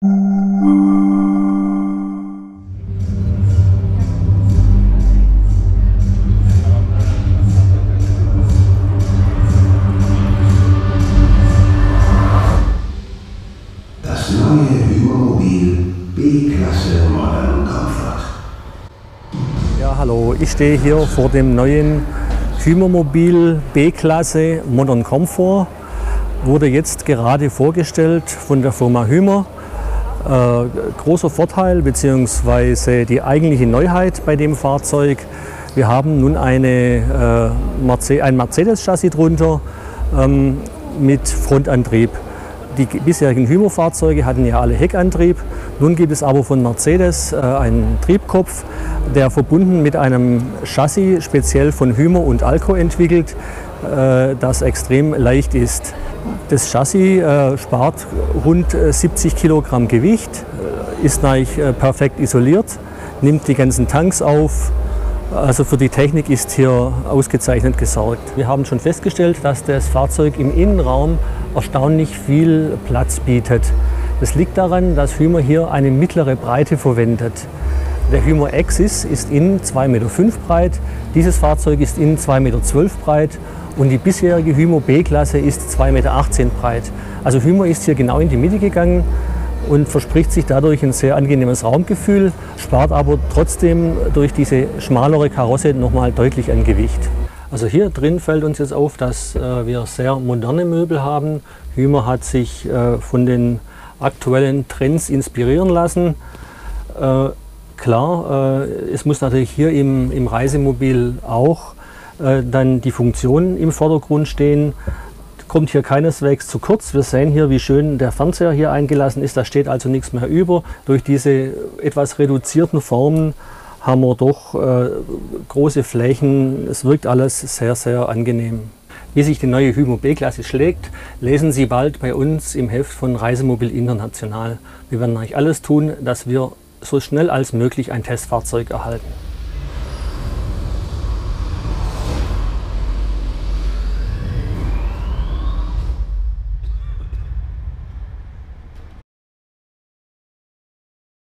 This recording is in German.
Das neue Hymermobil B-Klasse Modern Comfort. Ja, hallo, ich stehe hier vor dem neuen Hymermobil B-Klasse Modern Comfort. Wurde jetzt gerade vorgestellt von der Firma Hymer. Großer Vorteil bzw. die eigentliche Neuheit bei dem Fahrzeug. Wir haben nun ein Mercedes-Chassis drunter mit Frontantrieb. Die bisherigen Hymer-Fahrzeuge hatten ja alle Heckantrieb. Nun gibt es aber von Mercedes einen Triebkopf, der verbunden mit einem Chassis speziell von Hymer und Alco entwickelt, das extrem leicht ist. Das Chassis spart rund 70 Kilogramm Gewicht, ist perfekt isoliert, nimmt die ganzen Tanks auf. Also für die Technik ist hier ausgezeichnet gesorgt. Wir haben schon festgestellt, dass das Fahrzeug im Innenraum erstaunlich viel Platz bietet. Das liegt daran, dass Hymer hier eine mittlere Breite verwendet. Der Hymer Exis ist innen 2,5 Meter breit, dieses Fahrzeug ist innen 2,12 Meter breit und die bisherige Hymer B-Klasse ist 2,18 Meter breit. Also Hymer ist hier genau in die Mitte gegangen und verspricht sich dadurch ein sehr angenehmes Raumgefühl, spart aber trotzdem durch diese schmalere Karosse nochmal deutlich an Gewicht. Also hier drin fällt uns jetzt auf, dass wir sehr moderne Möbel haben. Hymer hat sich von den aktuellen Trends inspirieren lassen. Klar, es muss natürlich hier im Reisemobil auch dann die Funktion im Vordergrund stehen. Kommt hier keineswegs zu kurz. Wir sehen hier, wie schön der Fernseher hier eingelassen ist. Da steht also nichts mehr über. Durch diese etwas reduzierten Formen haben wir doch große Flächen. Es wirkt alles sehr, sehr angenehm. Wie sich die neue Hymer B-Klasse schlägt, lesen Sie bald bei uns im Heft von Reisemobil International. Wir werden eigentlich alles tun, dass wir so schnell als möglich ein Testfahrzeug erhalten.